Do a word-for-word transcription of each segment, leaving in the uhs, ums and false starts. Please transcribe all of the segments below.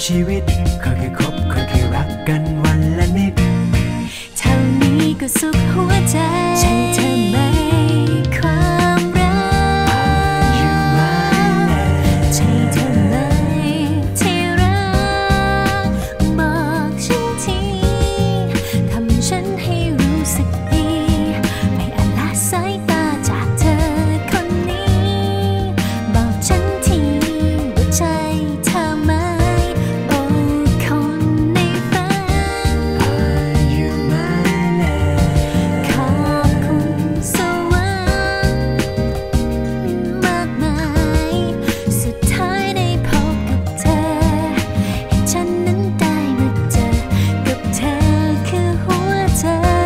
ชีวิตขอแค่คบขอแค่รักกันวันละนิดเท่านี้ก็สุขหัวใจใช่เธอไหมความรักใช่เธอไหมที่รักบอกฉันทีทำฉันให้รู้สึกดีไม่อาจละสายตาจากเธอคนนี้บอกฉันทีว่าใจเธอไหมโอ้คนในฝันขอบคุณสวรรค์มากมายสุดท้ายได้พบกับเธอให้ฉันนั้นได้มาเจอกับเธอคือหัวใจ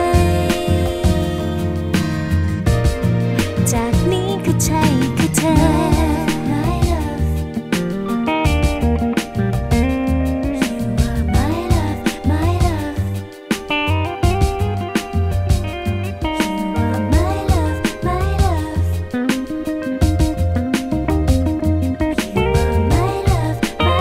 จากนี้คือใจคือเธอ My love You are my love my love You are my love my love You are my love my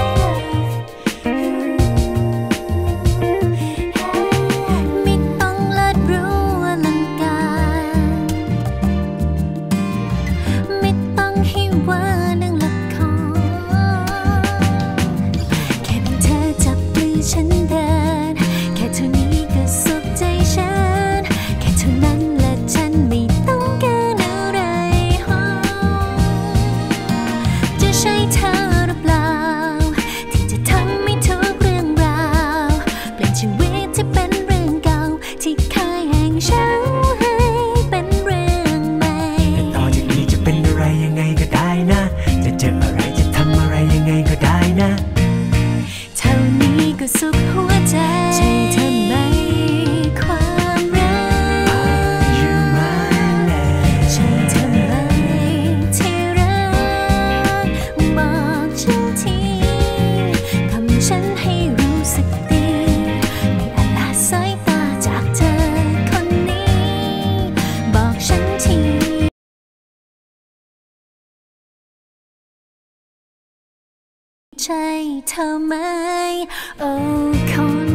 love ไม่ต้องเลิศหรูอลังการไม่ต้องให้หวานดังละครแค่เพียงเธอจับมือฉันเดินแค่เท่านี้ก็สุขใจฉันแค่เท่านั้นและฉันไม่ต้องการอะไรจะใช่เธอหรือเปล่าที่จะทำให้ทุกเรื่องราวเปลี่ยนชีวิตที่เป็นเรื่องเก่าที่เคยแห่งฉันให้เป็นเรื่องใหม่ต่อจากนี้จะเป็นอะไรยังไงก็ได้นะจะเจออะไรจะทำอะไรยังไงก็ได้นะเท่านี้ก็สุขหัวใจใช่เธอไหมความรักใช่เธอไหมที่รักบอกฉันทีทำฉันให้รู้สึกดีไม่อาจละสายตาจากเธอคนนี้บอกฉันทีใช่เธอไหมโอ้คน